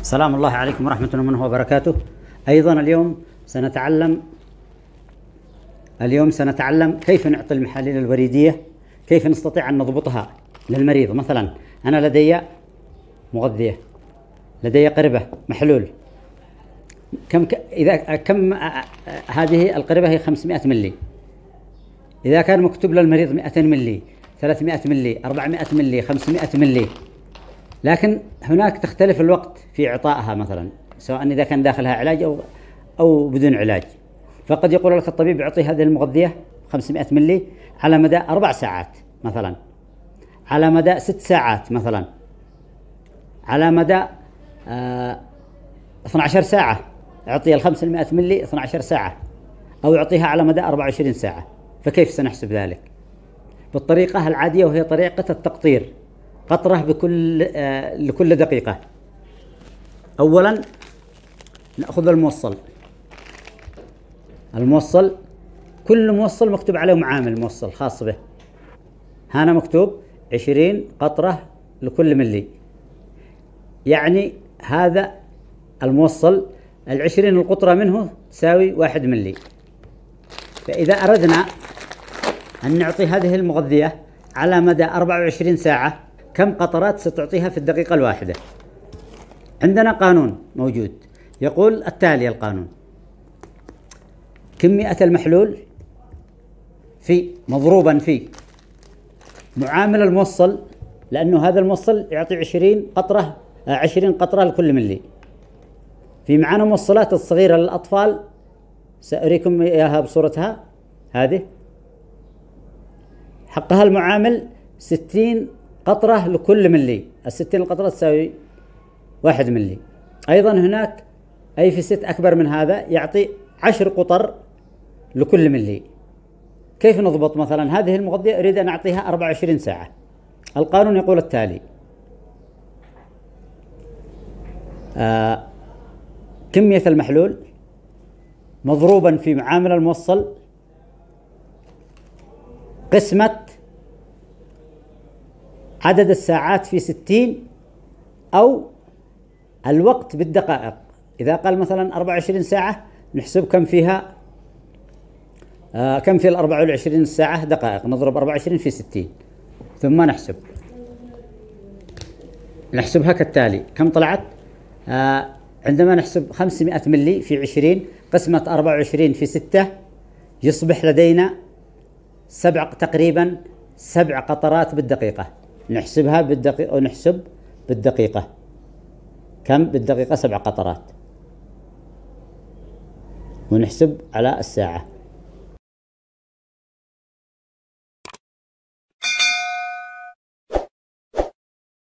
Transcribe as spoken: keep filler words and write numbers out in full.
سلام الله عليكم ورحمة الله وبركاته. أيضا اليوم سنتعلم اليوم سنتعلم كيف نعطي المحاليل الوريدية، كيف نستطيع أن نضبطها للمريض. مثلا أنا لدي مغذية، لدي قربة محلول، كم ك... إذا كم هذه القربة هي خمسمائة ملي، إذا كان مكتوب للمريض مئتين ملي، ثلاثمائة ملي، أربعمائة ملي، خمسمائة ملي، لكن هناك تختلف الوقت في إعطائها، مثلا سواء إذا كان داخلها علاج أو أو بدون علاج. فقد يقول لك الطبيب يعطي هذه المغذية خمسمائة ملي على مدى أربع ساعات مثلا، على مدى ست ساعات مثلا، على مدى آه اثنتي عشرة ساعة، يعطي ال خمسمائة ملي اثنتي عشرة ساعة، أو يعطيها على مدى أربعة وعشرين ساعة. فكيف سنحسب ذلك؟ بالطريقة العادية، وهي طريقة التقطير، قطرة بكل آه لكل دقيقة. أولا نأخذ الموصل. الموصل كل موصل مكتوب عليه معامل موصل خاص به. هنا مكتوب عشرين قطرة لكل ملي، يعني هذا الموصل العشرين القطرة منه تساوي واحد ملي. فإذا أردنا أن نعطي هذه المغذية على مدى أربعة وعشرين ساعة، كم قطرات ستعطيها في الدقيقة الواحدة؟ عندنا قانون موجود يقول التالي القانون: كمية المحلول في مضروبا في معامل الموصل، لأنه هذا الموصل يعطي عشرين قطرة عشرين قطرة لكل ملي. في معانا موصلات الصغيرة للأطفال، سأريكم إياها بصورتها هذه، حقها المعامل ستين قطرة لكل ملي. الستين القطرة تساوي واحد ملي. أيضا هناك أي في ست أكبر من هذا يعطي عشر قطر لكل ملي. كيف نضبط مثلا هذه المغذية؟ أريد أن أعطيها أربعة وعشرين ساعة. القانون يقول التالي: آه كمية المحلول مضروبا في معامل الموصل قسمة عدد الساعات في ستين، أو الوقت بالدقائق. إذا قال مثلا أربعة وعشرين ساعة، نحسب كم فيها آه كم في الأربعة وعشرين ساعة دقائق، نضرب أربعة وعشرين في ستين، ثم نحسب نحسبها كالتالي. كم طلعت؟ آه عندما نحسب خمسمائة ملي في عشرين قسمة أربعة وعشرين في ستة، يصبح لدينا سبع تقريبا سبع قطرات بالدقيقة. نحسبها بالدقيقة ونحسب بالدقيقة كم بالدقيقة؟ سبع قطرات، ونحسب على الساعة.